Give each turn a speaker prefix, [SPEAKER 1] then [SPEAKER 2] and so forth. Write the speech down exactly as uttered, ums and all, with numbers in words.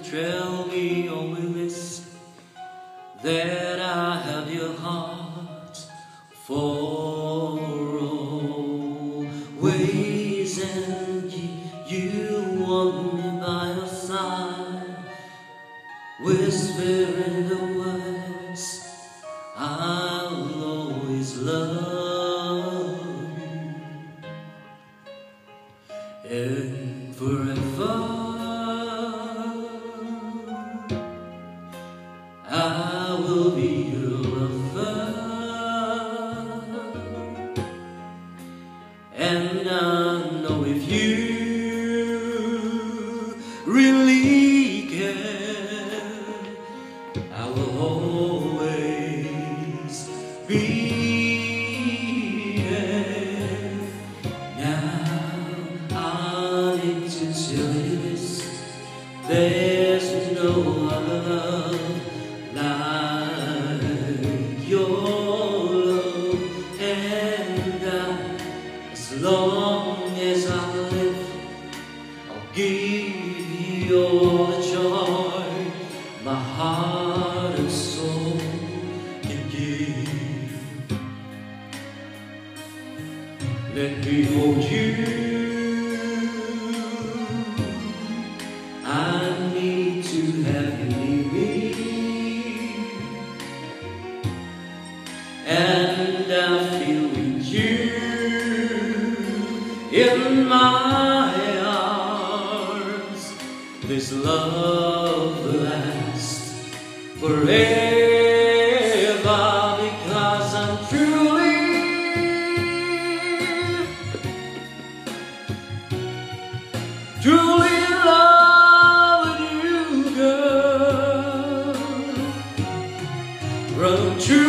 [SPEAKER 1] tell me always that I have your heart for always, and you want me by your side, whispering the words, I'll always love you and forever. I will be your lover, and I know if you really care, I will always be there. Now I need to tell you this: there's no other love like your love, and I, as long as I live, I'll give you all the joy my heart and soul can give. Let me hold you, I need to have you near me, and I feel with you in my arms. This love will last forever, because I'm truly, truly loving you, girl. From true